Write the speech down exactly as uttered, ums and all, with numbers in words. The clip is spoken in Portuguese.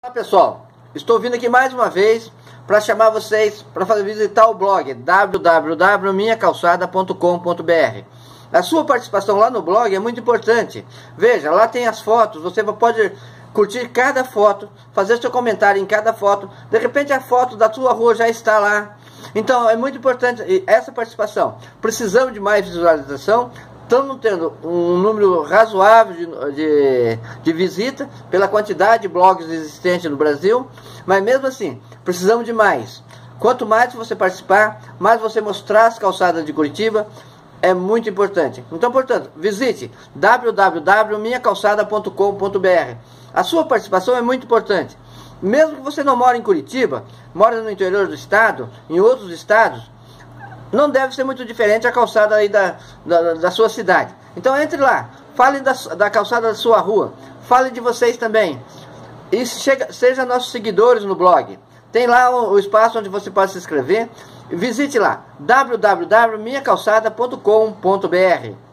Olá pessoal, estou vindo aqui mais uma vez para chamar vocês para visitar o blog w w w ponto minha calçada ponto com ponto b r. A sua participação lá no blog é muito importante. Veja, lá tem as fotos, você pode curtir cada foto, fazer seu comentário em cada foto. De repente a foto da sua rua já está lá. Então é muito importante essa participação. Precisamos de mais visualização. Estamos tendo um número razoável de, de, de visita pela quantidade de blogs existentes no Brasil, mas mesmo assim, precisamos de mais. Quanto mais você participar, mais você mostrar as calçadas de Curitiba, é muito importante. Então, portanto, visite w w w ponto minha calçada ponto com ponto b r. A sua participação é muito importante. Mesmo que você não mora em Curitiba, mora no interior do estado, em outros estados, não deve ser muito diferente a calçada aí da, da, da sua cidade. Então entre lá, fale da, da calçada da sua rua, fale de vocês também. E chega, seja nossos seguidores no blog. Tem lá o, o espaço onde você pode se inscrever. Visite lá, w w w ponto minha calçada ponto com ponto b r.